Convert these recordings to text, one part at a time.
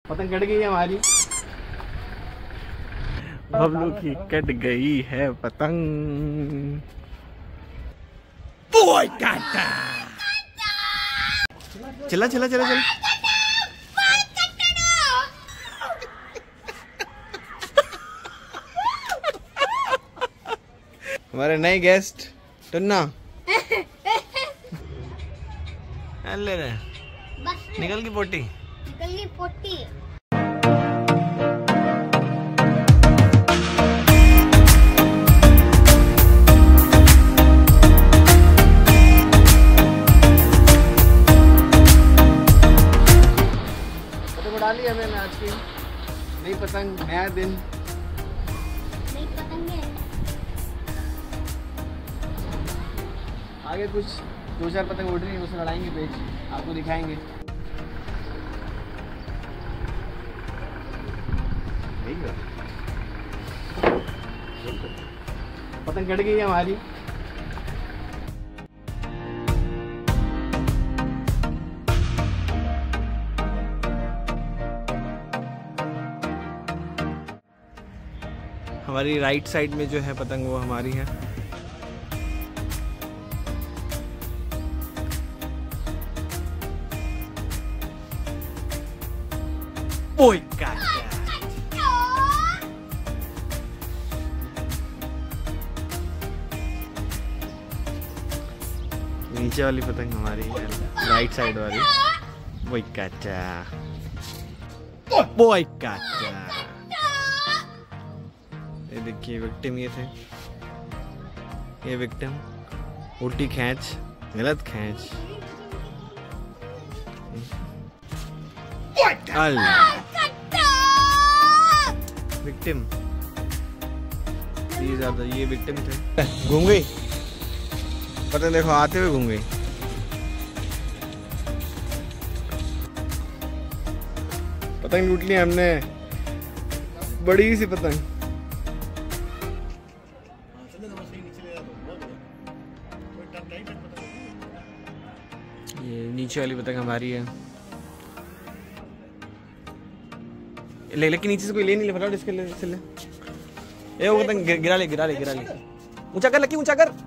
पतंग कट गई है हमारी। बबलू की कट गई है पतंग। ओए काटा। चला चला चला चला। हमारे नए गेस्ट टन्ना। ले रहे निकल की पोटी। निकल की पोटी। पतंग उड़ा ली हमें आज की नई पतंग, नया दिन, नई पतंगे। आगे कुछ 2-4 पतंग उड़ रही है, उसे लड़ाएंगे पेज, आपको दिखाएंगे। पतंग कट गई है हमारी। हमारी राइट साइड में जो है पतंग वो हमारी है। ओए काटा। नीचे वाली पतंग हमारी है, राइट साइड वाली। ओए काटा। ओए काटा। ये देखिए विक्टिम ये थे, ये विक्टिम। उल्टी खींच, गलत खींच। विक्टिम ये विक्टिम थे। घूम गई पतंग, देखो आते हुए घूम गई। पतंग लूट ली हमने, बड़ी सी पतंग। ये नीचे वाली पतंग हमारी है। लेकिन नीचे से कोई ले नहीं ले, फटाफट इसके ले, इससे ले। ये वो पतंग गिरा ले, गिरा ले, गिरा ले। ऊंचा कर लकी, ऊंचा कर।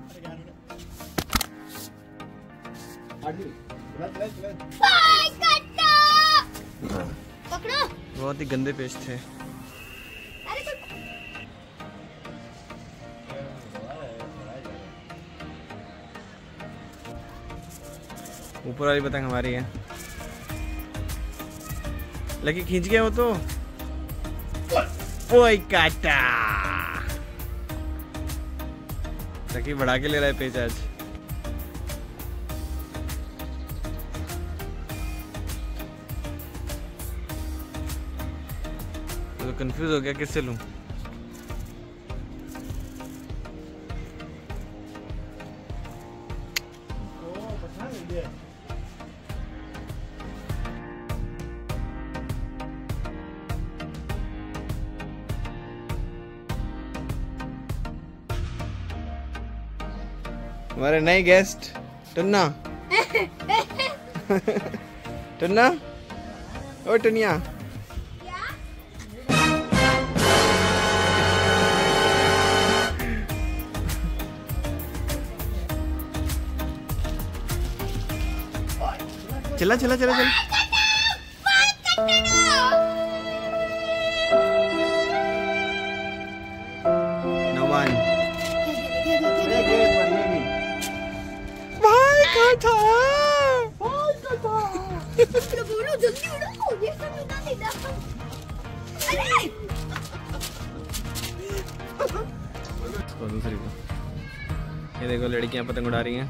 पकड़ो। बहुत ही गंदे पेश थे। ऊपर वाली पतंग हमारी है। लकी खींच गया वो तो। ओए काटा। लकी बढ़ा के ले रहा है पेच आज। तो कंफ्यूज हो गया किससे लूं। हमारे नए गेस्ट टन्ना। टन्ना, ओ टनिया। चला चला चला चला। नवान बोलो जल्दी उड़ाओ, ये सब उड़ा नहीं था। अरे दूसरी को ये देखो, लड़कियां पतंग उड़ा रही हैं।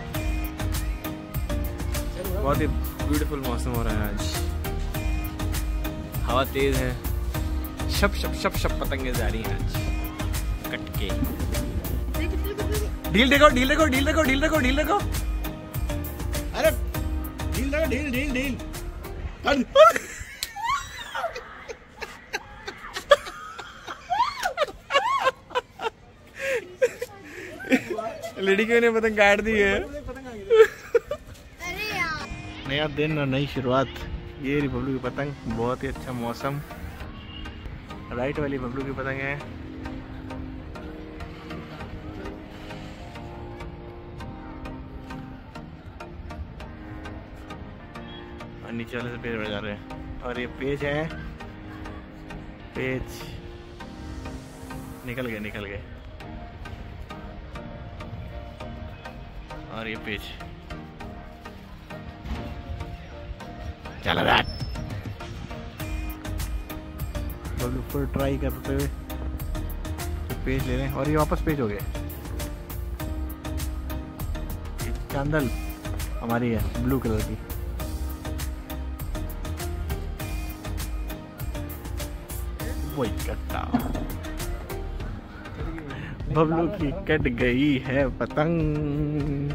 बहुत ही ब्यूटीफुल मौसम हो रहा है आज। हवा तेज है, शप शप शप शप पतंगे जा रही हैं आज कट के। ढील देखो, ढील देखो, ढील देखो, ढील देखो, ढील देखो। अरे ढील देखो, ढील ढील ढील। लड़कियों ने पतंग काट दी है। अरे यार, नया दिन और नई शुरुआत। ये रही बबलू की पतंग, बहुत ही अच्छा मौसम। राइट वाली बबलू की पतंग है। और नीचे वाले से पेज बढ़ जा रहे हैं। और ये पेज है, पेज निकल गए। और ये पेज चला रहा बबलू फुल ट्राई करते हुए तो पेज ले रहे हैं। और ये वापस पेज हो गए। ये चांदल हमारी है ब्लू कलर की। वही कट्टा बबलू की कट गई है पतंग।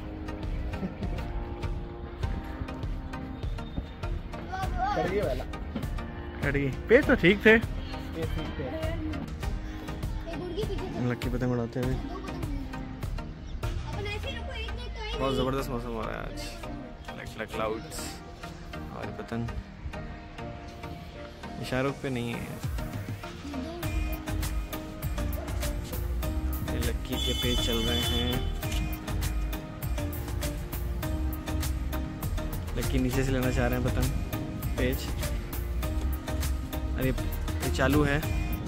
कट गई। पेज तो ठीक थे। लक्की पतंग उड़ाते हुए। बहुत जबरदस्त मौसम हो रहा है आज। क्लाउड्स और पतंग शाहरुख पे नहीं है। लक्की के पेज चल रहे हैं। लक्की नीचे से लेना चाह रहे हैं पतंग पेज। अरे ये चालू है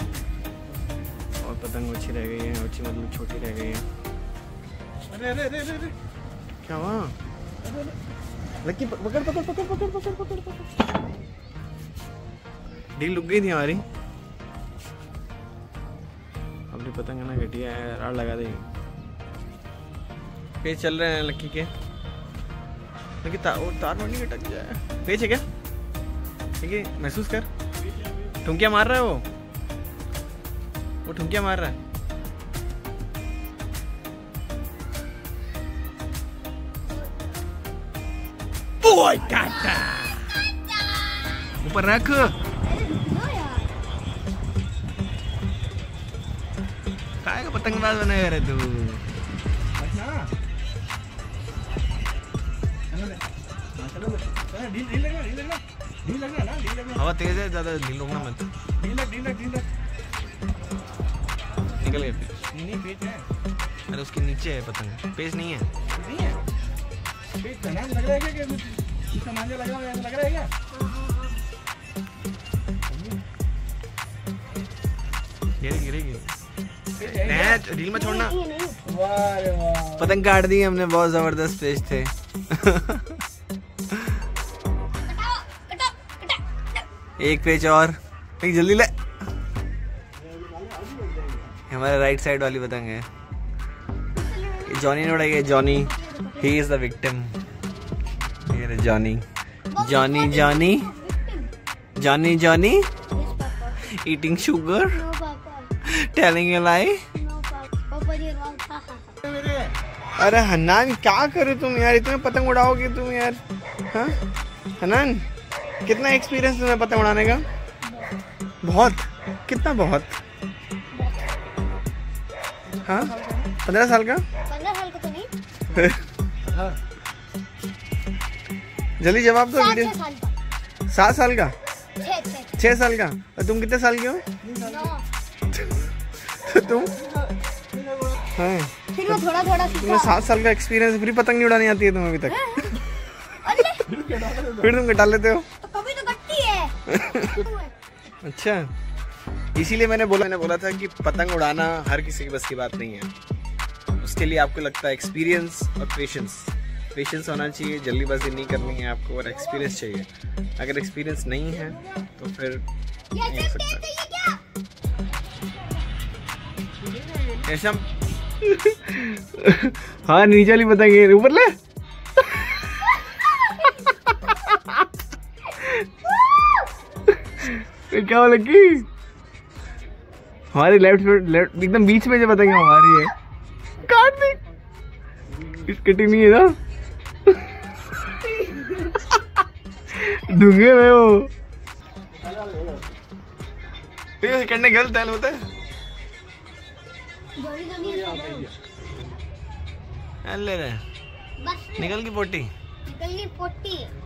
और पतंग अच्छी रह गई है। अच्छी मतलब छोटी रह गई है। अरे अरे अरे अरे क्या हुआ? लक्की पकड़। डील रुक गई थी हमारी। अपनी पतंग है ना घटिया है, राड लगा देगी। पेज चल रहे हैं लक्की के। लक्की तार में नहीं अटक जाए। पेज है क्या? ठीक है, महसूस कर। ठुमकिया मार रहा है वो ठुमकिया मार रहा है। ओए काटा ऊपर रख। काय का पतंगबाज बनाया रे तू? हवा तेज है, ज्यादा ढील रोकना मत। निकल गए पेज। अरे उसके नीचे है पतंग, पेज नहीं है। लग रहा है क्या? लग रहा है क्या? गिरेगी। ढील में छोड़ना। पतंग काट दी हमने, बहुत जबरदस्त पेज थे। एक पेज और, जल्दी ले। हमारे राइट साइड वाली पतंग है। जॉनी ने उड़ाई है। Johnny, he is the victim. ये Johnny eating sugar, telling a lie. अरे हन्नान क्या करे तुम यार? इतने पतंग उड़ाओगे तुम यार? हाँ हन्नान, कितना एक्सपीरियंस तुम्हें पतंग उड़ाने का? बहुत। कितना बहुत? हाँ 15 साल का? 15 साल का तो नहीं। जल्दी जवाब दो। 7 साल का? 6 साल का? और तुम कितने साल के हो? तो तुम हाँ फिर वो थोड़ा तुम्हें 7 साल का एक्सपीरियंस, फिर पतंग नहीं उड़ानी आती है तुम्हें अभी तक? फिर तुम कटा लेते हो? कभी तो कटती है। अच्छा, इसीलिए मैंने बोला था कि पतंग उड़ाना हर किसी की बस की बात नहीं है। उसके लिए आपको लगता है एक्सपीरियंस और पेशेंस होना चाहिए। जल्दीबाजी नहीं करनी है आपको, और एक्सपीरियंस चाहिए। अगर एक्सपीरियंस नहीं है तो फिर नहीं हो सकता। ऐसा हाँ नीचे वाली पतंग ऊपर ले। क्या हो लगी? हमारी लेफ्ट एकदम बीच में जो पतंग हमारी है। काट दे। इस कटी नहीं है ना। ढूंगे में वो करने गलत है होता है। ले रहे निकल की पोटी।